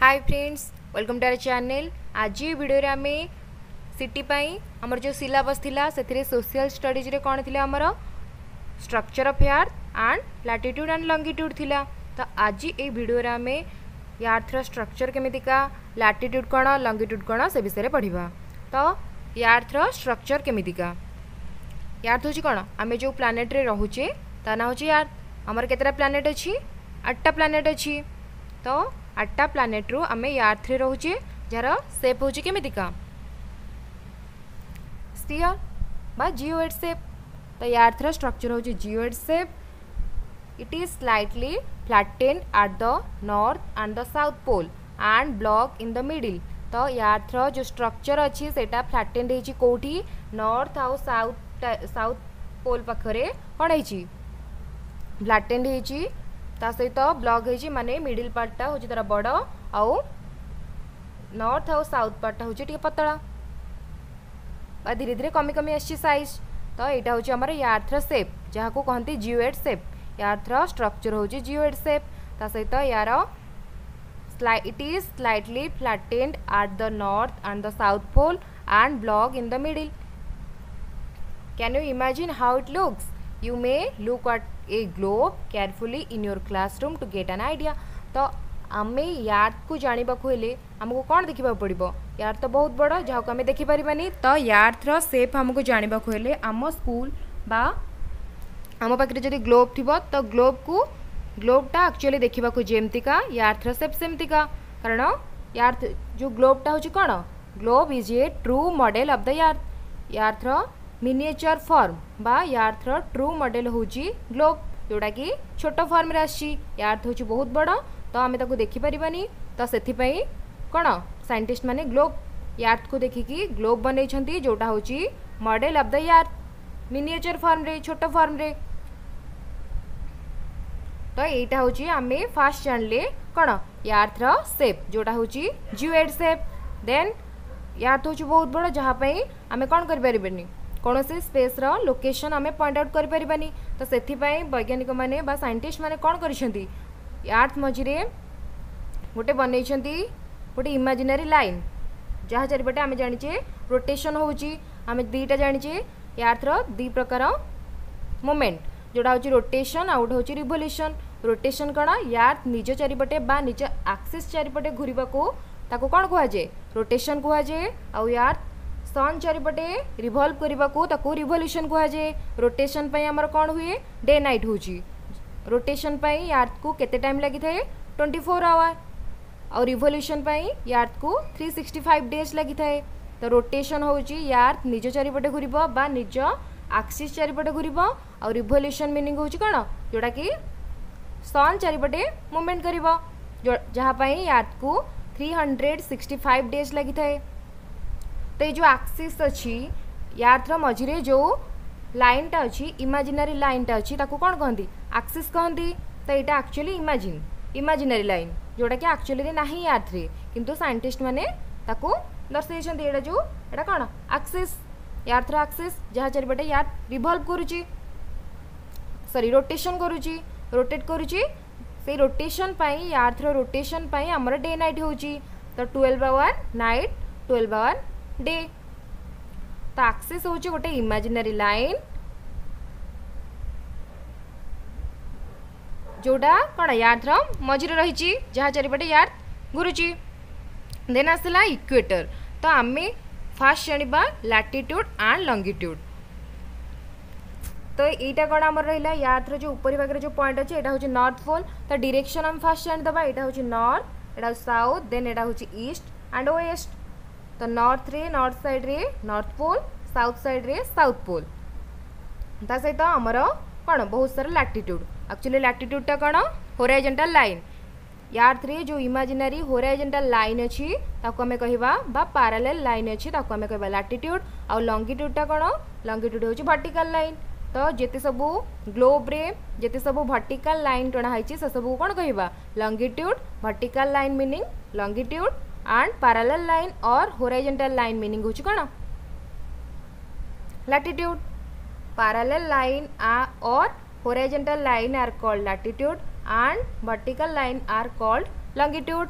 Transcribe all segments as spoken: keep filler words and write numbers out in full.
Hi friends, welcome to our channel. आज ये video रे आमे सिटी पाई हमर जो सिलेबस थिला सेथिरे सोशल स्टडीज रे कोन थिला हमर structure of earth and latitude and longitude थिला। तो आज ये वीडियो रे आमे यार्थर स्ट्रक्चर केमितिका, लैटिट्यूड कोन, लॉन्गिट्यूड कोन से विषय रे पढिबा। तो यार्थर स्ट्रक्चर केमितिका, यार्थ होची कोन, आमे जो प्लैनेट रे रहुचे ता ना होची यार्थ। हमर केतरा प्लैनेट अछि? आठटा प्लैनेट अछि। तो आठटा प्लैनेट रु आमे यार्थ रे रहुचे जार शेप होची केमितिका, स्फीयर बा जिओइड शेप। तो यार्थ रो स्ट्रक्चर होची geoid shape. It is slightly flattened at the north and the south pole and bulge in the middle. तो यार्थ रो जो स्ट्रक्चर अछि सेटा फ्लैटेंड हेची कोठी, नॉर्थ आउ साउथ साउथ पोल पाखरे कोन हेची फ्लैटेंड हेची, ता सहित ब्लॉक हेची माने मिडिल पार्टटा होची तारा बड़ आउ नॉर्थ आउ साउथ पार्टटा होची टिके पतला बा धीरे धीरे कमी कमी आसी साइज। तो एटा होची हमर यार्थ रो शेप जहा को कहंती जिओइड शेप। यार्थ रो स्ट्रक्चर होची जिओइड शेप, ता सहित यार it is slightly flattened at the north and the south pole and bulge in the middle. Can you imagine how it looks? You may look at a globe carefully in your classroom to get an idea। तो आमे यार्थ को जानिबा को हेले हमको कोन देखिबा पड़िबो? यार्थ तो बहुत बड़ जहा को आमे देखि परिबानी। तो यार्थ रो शेप हमको जानिबा को हेले आम स्कूल बा आम पाखरे जदि ग्लोब थिबो तो ग्लोब को ग्लोबटा एक्चुअली देखिबा को जेमतिका यार्थ रो शेप सेमतिका। कारण यार्थ जो ग्लोबटा होची कोन, globe is a true model of the earth. Earth रो मिनिएचर फॉर्म बा यार्थ रो ट्रू मॉडल होची ग्लोब, जोड़ा कि छोट फॉर्म रे आसी। यार्थ होची बहुत बड़ तो आमे ताको देखि परिबानी। तो सेथि पई कोन साइंटिस्ट माने ग्लोब यार्थ को देखिकी ग्लोब बनै छंती, जोटा होची model of the earth miniature form रे, छोट फॉर्म रे। तो एटा होची आमे फास्ट जानले कोन यार्थ रो शेप जोटा होची जिओइड शेप। देन यार्थ होची बहुत बड़ जहा पई आमे कोन करि परिबेनी, कौन से स्पेस रो लोकेशन आमे पॉइंट आउट कर परिबानी। तो सेथि पई वैज्ञानिक माने बा साइंटिस्ट माने कोन करिसेंती, यार्थ मझिरे गोटे बनेइछंती गोटे इमेजिनरी लाइन जहा चारिपटे आमे जानिचे रोटेशन होउची। आमे दीटा जानिचे यार्थ रो दी प्रकार मोमेंट, जोडा होची रोटेशन आउट होची रिवोल्यूशन। रोटेशन कोन, यार्थ निज चारिपटे बा निज एक्सिस चारिपटे घुरिबा को ताको कोन कुहा जे, रोटेशन कुहा जे। आउ यार्थ सन चारिपटे रिवॉल्व करबा को ताको रिवोल्यूशन कुहा जे। रोटेशन पई हमर कोन हुए, डे नाइट होची। रोटेशन पई यार्थ को केते टाइम लागि थाए, चौबीस आवर। और रिवोल्यूशन पई यार्थ को तीन सौ पैंसठ डेज लागि थाए। तो रोटेशन होची यार्थ निज चारिपटे घुरिबो बा निज एक्सिस चारिपटे घुरिबो। और रिवोल्यूशन मीनिंग होची कोन, जोडा कि सन चारिपटे मूवमेंट करिवो, जहा पई यार्थ को तीन सौ पैंसठ डेज लागि थाए। तो ये जो एक्सिस अच्छी यार्थ रो मझिरे जो लाइन टा अच्छी, इमेजिनरी लाइन टा अच्छी, ताको कौन कहती, एक्सिस कहती। तो यहाँ एक्चुअली इमेजिन इमेजिनरी लाइन जोटा कि एक्चुअली नहीं यार्थ रे, किंतु साइंटिस्ट माने ताको दर्शाइछन्ती। एटा जो एटा कौन एक्सिस, यार्थ रो एक्सिस जहाँ चारिपटे यार्थ रिवॉल्व करुची, सॉरी रोटेशन करुची, रोटेट करुची। से रोटेशन पाई यार्थ रो रोटेशन पाई हमर डे नाइट होची। तो twelve hour night, twelve hour day. तो एक्सिस होची गोटे इमेजिनरी लाइन जोड़ा कौन यार्थ रो मझिरे रही, जहाँ चारिपटे यार्थ घुरुची। देन आसला इक्वेटर। तो आमे फास्ट जानिबा लैटिट्यूड एंड लॉन्गिट्यूड। तो एटा कौन आमर रहिला, यार्थ रो जो ऊपरी भाग रे जो पॉइंट अछि एटा होची नॉर्थ पोल। तो डायरेक्शन हम फास्ट जानि दबा, एटा होची नॉर्थ, एटा साउथ, देन एटा होची ईस्ट एंड वेस्ट। तो नॉर्थ रे नॉर्थ साइड रे नॉर्थ पोल, साउथ साइड रे साउथ पोल। ता सहित हमर कौन बहुत सारा लैटिट्यूड। एक्चुअली लैटिट्यूड टा कौन, होराइजोंटल लाइन। यार्थ रे जो इमेजिनरी होराइजोंटल लाइन अछि ताको हमें कहबा बा पैरेलल लाइन अछि ताको हमें कहबा लैटिट्यूड। और लॉन्गिट्यूड टा कौन, लॉन्गिट्यूड होची वर्टिकल लाइन। तो जेते सबु ग्लोब रे जेते सबु वर्टिकल लाइन टणा हाइछि से सबु कोन कहबा longitude. Vertical line meaning longitude and parallel line और होराइजोंटल लाइन मीनिंग होची कोन लैटिट्यूड। पैरेलल लाइन और horizontal line are called latitude and vertical line are called longitude।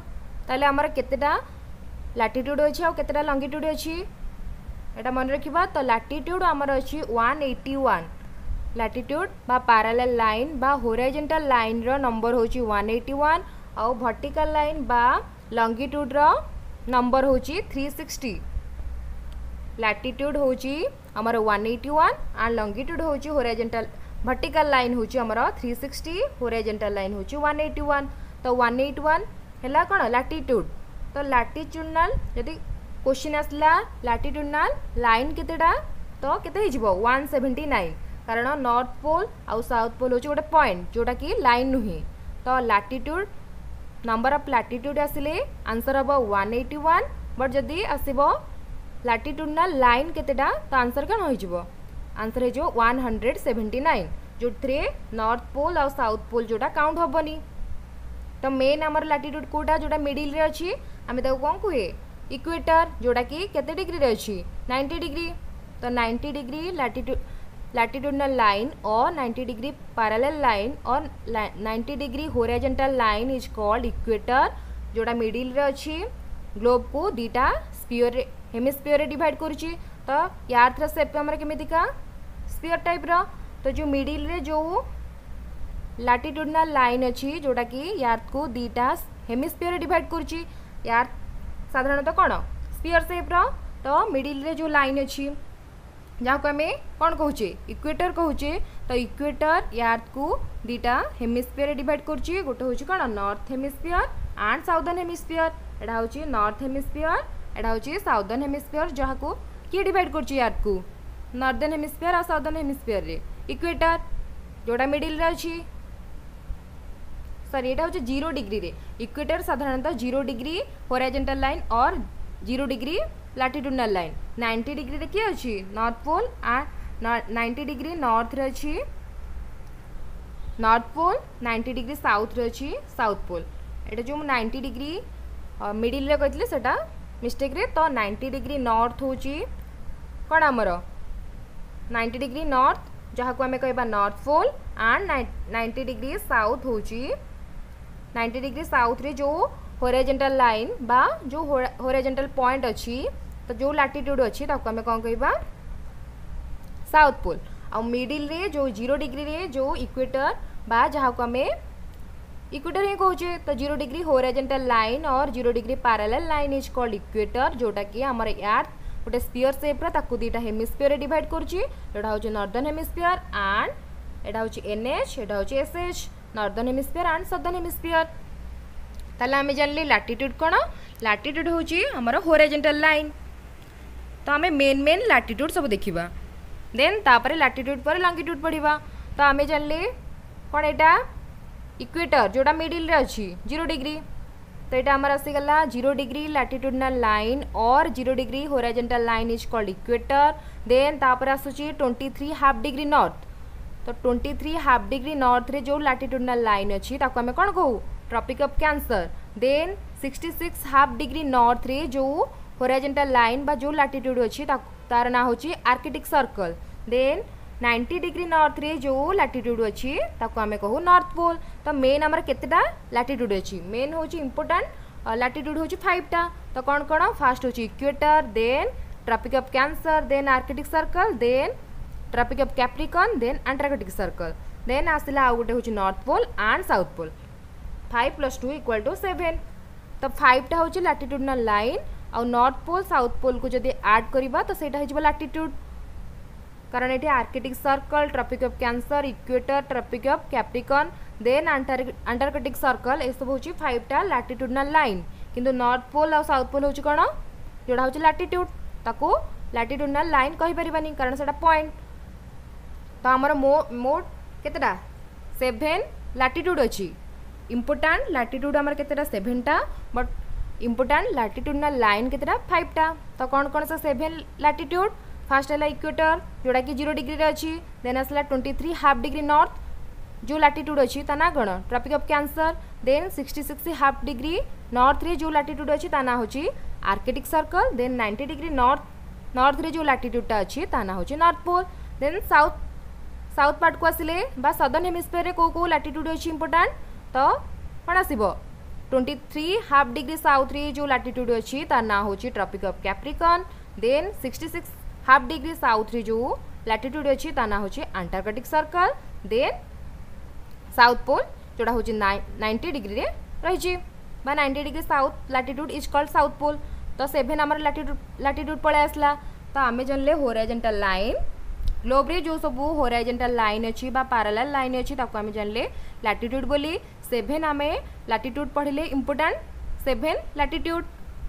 ताले आमर केतेटा लैटिट्यूड अच्छी आउ केतेटा लंगिट्यूड अच्छी एटा मन रखिबा। तो लैटिट्यूड आमर अच्छी वन एटी वन लैटिट्यूड बा पैरेलल लाइन बा हॉरिजॉन्टल लाइन रो नंबर होची वन एटी वन आउ वर्टिकल लाइन बा लंगिट्यूड रो नंबर होची थ्री सिक्सटी। लैटिट्यूड होची आमर one eighty one and longitude होची हॉरिजॉन्टल वर्टिकल लाइन होची आमर थ्री सिक्सटी हॉरिजॉन्टल लाइन होची वन एटी वन। तो वन एटी वन हैला कोन लैटिट्यूड। तो लैटिट्यूडनल यदि क्वेश्चन आसला लैटिट्यूडनल लाइन केतेटा तो केते हो जिवो वन सेवेंटी नाइन कारण नॉर्थ पोल आउ साउथ पोल होची गोटे पॉइंट जोटा कि लाइन नुहे। तो लैटिट्यूड नंबर ऑफ लैटिट्यूड आसिले आंसर हम वन एटी वन बट जदि आसीबो लैटिट्यूडनल लाइन केतेटा तो आंसर कौन हो जिवो आंसर हो वन सेवेंटी नाइन जो थे नॉर्थ पोल आउ साउथ पोल जोटा काउंट हेबनी। तो मेन आमर लैटिट्यूड कोटा जोटा मिडिल रे अछि आमे ताको कोन कहे इक्वेटर जोटा कि केते डिग्री रे अछि नाइंटी डिग्री। तो ninety degree latitude latitudinal line और नाइंटी डिग्री पैरेलल लाइन और ninety degree horizontal line is called equator जोटा मिडिल रे अछि ग्लोब को दीटा स्फीयर हेमिस्फीयर रे डिवाइड करूची। तो यार थ्रा शेप हमर केमितिका स्फीयर टाइप रो। तो जो मिडिल रे जो लैटिट्यूडनल लाइन अच्छी जोटा कि यार को दीटा हेमिस्फीयर डिवाइड करूची यार साधारणतः कौन स्फीयर शेप रो। तो मिडिल रे जो लाइन अच्छी जहाँ को आम कौन कहूचे इक्वेटर कहूचे। तो इक्वेटर यार को दीटा हेमिस्फीयर डिवाइड करूची गोटे हूँ कौन north hemisphere and southern hemisphere एटा हूँ नॉर्थ हेमिस्फीयर एटा हूँ साउदर्न हेमिस्फीयर जहाँ को किए डिवाइड करूची यार को नॉर्दर्न हेमिस्फीयर और साउदर्न हेमिस्फीयर रे इक्वेटर जोटा मिडिल रे अच्छी सॉरी यहाँ हूँ जीरो डिग्री रे इक्वेटर साधारणतः जीरो डिग्री हॉरिजॉन्टल लाइन और zero degree latitudinal line ninety degree रे किए अच्छी north pole and ninety degree north रे अच्छी north pole ninety degree south रे अच्छी साउथ पोल। एटा जो नाइंटी डिग्री मिडिल रे कहते सेटा मिस्टेक रे। तो नाइंटी डिग्री नॉर्थ होची कौन आमर नाइंटी डिग्री नॉर्थ जहाँ को आम कहबा north pole and ninety degree south होची नाइंटी डिग्री साउथ रे जो हॉरिजॉन्टल लाइन बा जो हॉरिजॉन्टल पॉइंट अच्छी तो जो लैटिट्यूड अच्छी ताको आम कौन कहबा साउथ पोल। आ मिडिल रे जो जीरो डिग्री रे जो इक्वेटर बा जहाँ को आम इक्वेटर ही कहूचे। तो जीरो डिग्री हॉरिजॉन्टल लाइन और zero degree parallel line is called equator जोटा कि आमर यार गोटे स्फीयर शेप रा ताकू दीटा हेमिस्फीयर डिवाइड करूची एटा हूँ नॉर्दर्न हेमिस्फीयर एंड एटा हूँ एनएच एटा हूँ SH northern hemisphere and southern hemisphere. ताले आमे जानले लैटिट्यूड कौन लैटिट्यूड होची हमर हॉरिजॉन्टल लाइन। तो आमे मेन मेन लैटिट्यूड सब देखिबा देन तापरे लैटिट्यूड पर लॉन्गिट्यूड पढ़िबा। तो आमे जानले कौन एटा इक्वेटर जोटा मिडिल रे अच्छी जीरो डिग्री। तो यहाँ आमर आसीगला जीरो डिग्री लैटिट्यूडनल लाइन और zero degree horizontal line is called equator. Then तापर आसुची twenty three half degree north. तो twenty three half degree north रे जो लैटिट्यूडनल लाइन अच्छी ताको आमे कौन कहू tropic of cancer. Then sixty six half degree north रे जो हॉरिजॉन्टल लाइन बा जो लैटिट्यूड अच्छी तार ना होची arctic circle. Then ninety degree north रे जो लैटिट्यूड अच्छी ताको आमे कहू नॉर्थ पोल। तो मेन आमर केतेटा लैटिट्यूड अच्छी मेन होची इंपोर्टेंट लैटिट्यूड होची फाइव टा। तो कौन कौन फास्ट होची equator then tropic of cancer then arctic circle then tropic of capricorn then antarctic circle then आसला आउ गोटे होची north pole and south pole. Five plus two equal to seven. तो फाइव टा होची लैटिट्यूडनल लाइन और north pole south pole को जदि ऐड करिबा तो सेटा हो लैटिट्यूड कारण ये arctic circle tropic of cancer equator tropic of capricorn then antarctic circle ये सब होची फाइव टा लैटिट्यूडनल लाइन किंतु नॉर्थ पोल और साउथ पोल होची कोन जोड़ा होची लैटिट्यूड ताको लैटिट्यूडनल लाइन कहि परिबानी कारण सेटा पॉइंट। तो आमर मो मोट केतेटा सेवेन लैटिट्यूड अच्छी इंपोर्टेंट लैटिट्यूड आमर केतेटा सेवेन टा बट इंपोर्टेंट लैटिट्यूडनल लाइन केतेटा फाइव टा। तो कौन कौन सा सेवेन लैटिट्यूड फास्ट है इक्वेटर जोड़ा कि जीरो डिग्री रे अच्छी देन आसला twenty three half degree north जो लैटिट्यूड अच्छी ता ना कौन tropic of cancer then sixty six half degree north रे जो लैटिट्यूड अच्छी ता ना होची arctic circle then ninety degree north north रे जो लैटिट्यूड टा अच्छी ता ना होची north pole. Then south south part को आसिले बा सदर्न हेमिस्फीयर रे को को लैटिट्यूड अच्छी इंपोर्टेंट तो कौन आसीबो twenty three half degree south रे जो लैटिट्यूड अच्छी तार ना होची tropic of capricorn. Then sixty six half degree south रे जो लैटिट्यूड अच्छी तार ना होची antarctic circle. Then south pole जोड़ा होची नाइंटी डिग्री रे रही बा ninety degree south latitude is called south pole. तो सेभेन आमर लैटिट्यूड लैटिट्यूड पळे आसला। तो आमे जानले होराइजंटल लाइन ग्लोब रे जो सब होराइजंटल लाइन अच्छी बा पैरेलल लाइन अच्छी ताको आमे जानले लैटिट्यूड बोली। सेभेन आमे लैटिट्यूड पढ़ले important seven latitude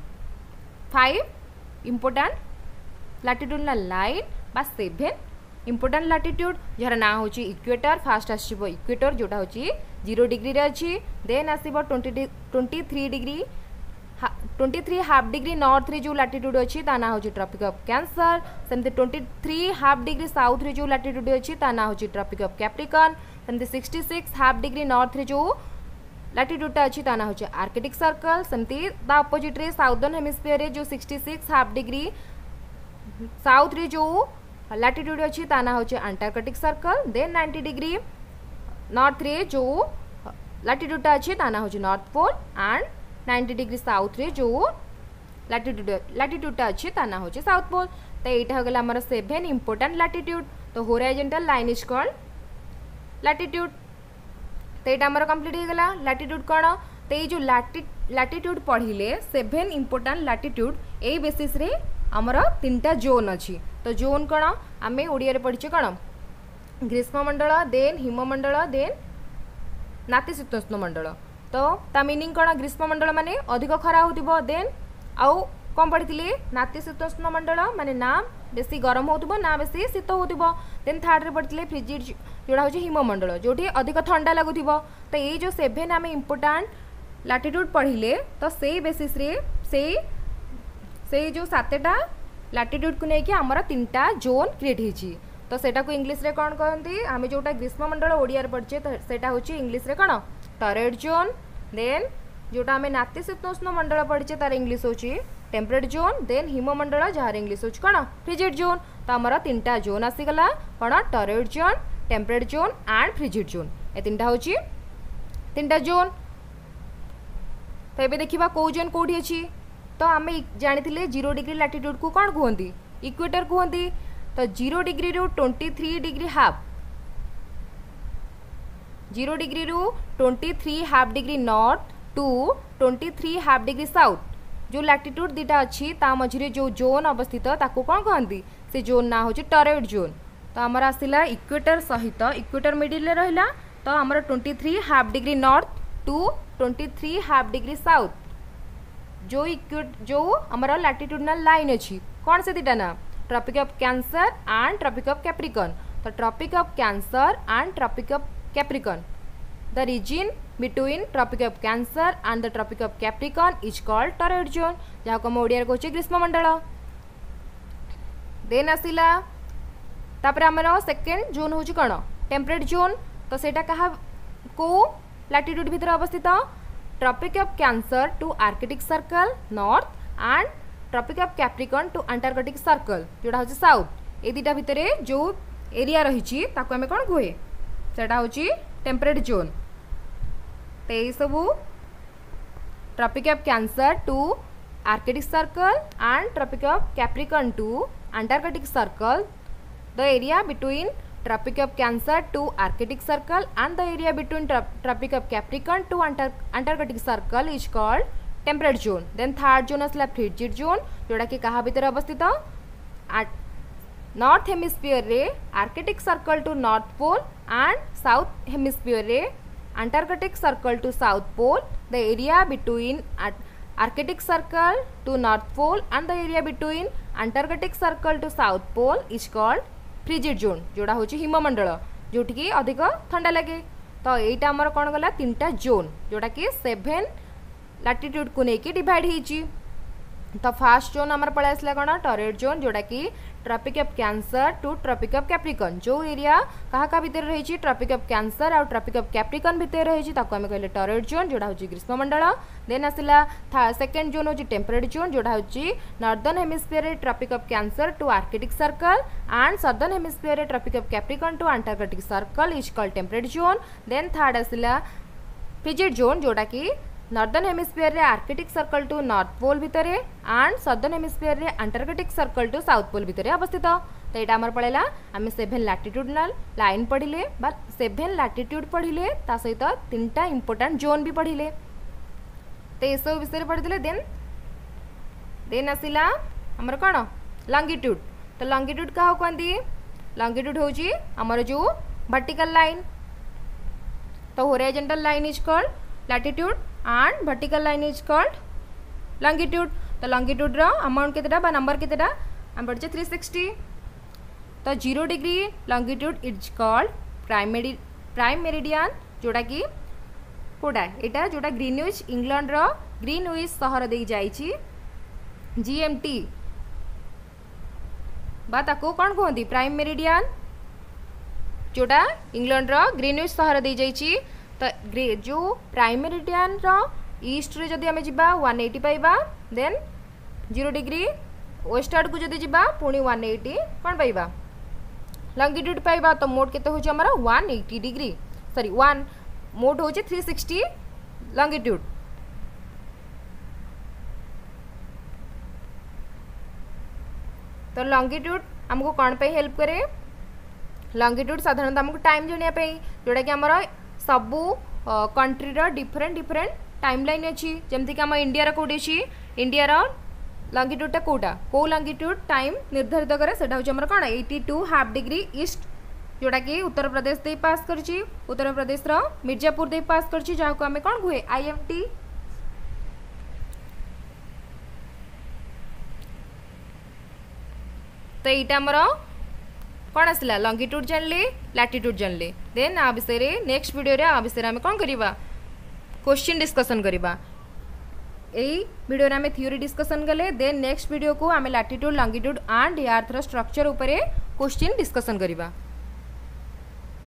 five important latitudinal line बा सेभेन इंपोर्टेंट लैटिट्यूड जार ना होची इक्वेटर। फास्ट आसीबो इक्वेटर जोटा होची जीरो डिग्री रे अच्छी। देन आसीबो twenty twenty three degree twenty three half degree north रे जो लैटिट्यूड अच्छी ता ना होची ट्रॉपिक ऑफ कैंसर। सेमते twenty three half degree south रे जो लैटिट्यूड अच्छी ता ना होची ट्रॉपिक ऑफ कैप्रिकॉर्न। सेमते sixty six half degree north रे जो लैटिट्यूड अच्छी ता ना होची आर्कटिक सर्कल। सेमती द अपोजिट रे साउदर्न हेमिस्फीयर रे जो sixty six half degree south रे जो लैटिट्यूड अच्छी ता ना होची antarctic circle. Then ninety degree north रे जो लैटिट्यूड अच्छी ता ना होची north pole and ninety degree south रे जो लैटिट्यूड लैटिट्यूड अच्छी ता ना होची साउथ पोल। तो यहाँ होगा आमर सेभेन इंपोर्टेंट लैटिट्यूड। तो horizontal line is called latitude. तो यहाँ आमर कंप्लीट हो गला लैटिट्यूड कौन। तो ये जो लैटिट्यूड पढ़िले सेभेन इंपोर्टेंट लैटिट्यूड यही बेसिस रे आमर तीनटा जोन अच्छी। तो जोन कौन आमे ओडिया रे पढ़िचे कौन ग्रीष्ममंडल देन हिममंडल देन नातिशीतोष्ण मंडल। तो ता मीनिंग कौन ग्रीष्ममंडल माने अधिक खरा होतिबो। देन आउ कौन पढ़ी नातिशीतोष्ण मंडल माने ना बेसी गरम होतिबो ना बेसी शीत होतिबो। देन थर्ड रे पढ़ी फ्रिजिड जोड़ा होची हिममंडल जोठी अधिक ठंडा लगुथिबो। तो ये जो सेभेन आमे इंपोर्टेंट लैटिट्यूड पढ़िले तो से बेसिस रे से से जो सातटा लैटिट्यूड को लेकिन आमर तीनटा जोन क्रिएट होची। तो सेटा को इंग्लिश रे कौन कहती आमे जोटा ग्रीष्ममंडल ओडिया रे पढ़चे तो सेटा होची इंग्लिश रे कौन टॉरेट जोन। देन जोटा आमे नातिशीतोष्ण मंडल पढ़चे तार इंग्लिश होची टेम्परेट जोन। देन हिममंडल जार इंग्लिश होची कौन फ्रिजिड जोन। तो आमर तीनटा जोन आसीगला कौन torrid zone temperate zone and frigid zone ए तीनटा होची तीनटा जोन। तो ये देखा कौ जोन कौटी अच्छी। तो आम जानी जीरो डिग्री लैटिट्यूड को कौन कहती इक्वेटर कहती। तो जीरो डिग्री रू twenty three degree half zero degree रू twenty three half degree north to twenty three half degree south जो लैटिट्यूड दीटा अच्छी ता मझिरे जो जोन अवस्थित ताको कौन कहती से जोन ना होची टॉरेट जोन। तो आमर आसला इक्वेटर सहित इक्वेटर मिडिल रहिला। तो आमर twenty three half degree north to twenty three half degree south जो इक्वेट जो आमर लैटिट्यूडनल लाइन अच्छी कौन से दीटा ना tropic of cancer and tropic of capricorn. तो tropic of cancer and tropic of capricorn the region between tropic of cancer and the tropic of capricorn is called torrid zone जहाँ को ओडिया रे कहूँ ग्रीष्ममंडल। देन आसला तापर आमर सेकेंड जोन हूँ कौन टेम्परेट जोन। तो सेटा कहा को लैटिट्यूड भितर अवस्थित tropic of cancer to arctic circle north and tropic of capricorn to antarctic circle जोड़ा हूँ साउथ। ए दुटा भितर जो एरिया रही आम कौन कहे सेटा हूँ टेम्परेट जोन। तो ये सबू tropic of cancer to arctic circle and tropic of capricorn to antarctic circle the area between tropic of cancer to arctic circle and the area between tropic of capricorn to antarctic circle is called temperate zone. Then third zone आसला frigid zone जोड़ा कि कहा भितर अवस्थित north hemisphere रे arctic circle to north pole and south hemisphere रे antarctic circle to south pole the area between arctic circle to north pole and the area between antarctic circle to south pole is called frigid zone जोड़ा हूँ हिममंडल जोटि अधिक ठंडा लगे। तो यहीटा आमर कौन गला तीनटा जोन जोटा कि सेभेन लैटिट्यूड को लेकिन डिवाइड होती। तो फास्ट जोन आमर पड़े आसला कौन टॉरेट जोन जोटा कि tropic of cancer to tropic of capricorn जो एरिया कहा का भितर रही ट्रॉपिक ऑफ कैंसर और ट्रॉपिक ऑफ कैप्रिकॉर्न भितर रही आम कहले टॉरेट जोन जोड़ा हूँ ग्रीष्ममंडल। देन आसला सेकेंड जोन हूँ टेम्परेट जोन जोड़ा हूँ northern hemisphere tropic of cancer to arctic circle and southern hemisphere tropic of capricorn to antarctic circle is called temperate zone. Then third आसला फ्रिजिड जोन जोड़ा कि नॉर्दर्न हेमिस्फीयर रे arctic circle to north pole भितर and southern hemisphere रे antarctic circle to south pole भितर अवस्थित। तो यहाँ आमर पड़ेगा आम सेभेन लैटिट्यूडनाल लाइन पढ़िले बा सेभेन लैटिट्यूड पढ़िले ता सहित तीन टा इंपोर्टेंट जोन भी पढ़िले। तो ये सब विषय पढ़ी देन देन आसला आमर कौन लंगिट्यूड। तो लंगिट्यूड क्या कहती लंगिट्यूड हूँ आमर जो वर्टिकल लाइन। तो horizontal line is called latitude and vertical line is called longitude. तो लंगिट्यूड रो अमाउंट केतेटा बा नंबर केतेटा आम पढ़े थ्री सिक्सटी। तो zero degree longitude is called prime मेरि प्राइम मेरिडियन जोटा कि कोटा यहाँ जोटा ग्रीनविच इंग्लैंड रो ग्रीनविच सहर दे जाइछि जीएमटी बा ताको कौन कहती प्राइम मेरिडियन जोटा इंग्लैंड रो ग्रीनविच सहर दे जाइछि। तो जो प्राइम मेरिडियन रो ईस्ट रे जदि आमे जिबा वन एटी पाइबा देन जीरो डिग्री वेस्ट आड़ को जदि जिबा पुणी वन एटी कौन पाइबा लंगिट्यूड पाइबा। तो मोट केते होछि हमर one eighty degree sorry one मोट होछि थ्री सिक्सटी लंगिट्यूड। तो लंगिट्यूड हमको कौन पे हेल्प करे लंगिट्यूड साधारणतः हमको टाइम जानिया पे जोटा कि हमर सबू कंट्री रो डिफरेंट डिफरेंट टाइम लाइन अच्छी जमती कि आम इंडिया कोडी छी इंडिया रो लंगिट्यूडटा कोटा को लंगिट्यूड टाइम निर्धारित करे सेटा होछि हमर कोन eighty two half degree east जोटा कि उत्तर प्रदेश दे पास करछि उत्तर प्रदेश रो मिर्जापुर दे पास करछि जहा को हमें कोन हुए आईएमटी। तो एटा हमर कौन आसला लंगिट्यूड जानले लैटिट्यूड जानले देन आ विषय नेक्स्ट वीडियो रे आ विषय आम कौन करवा क्वेश्चन डिस्कशन करवा। यही वीडियो रे आम थ्योरी डिस्कशन गले देन नेक्स्ट वीडियो को आम लैटिट्यूड लंगिट्यूड एंड अर्थ रो स्ट्रक्चर उपरे क्वेश्चन डिस्कशन करवा।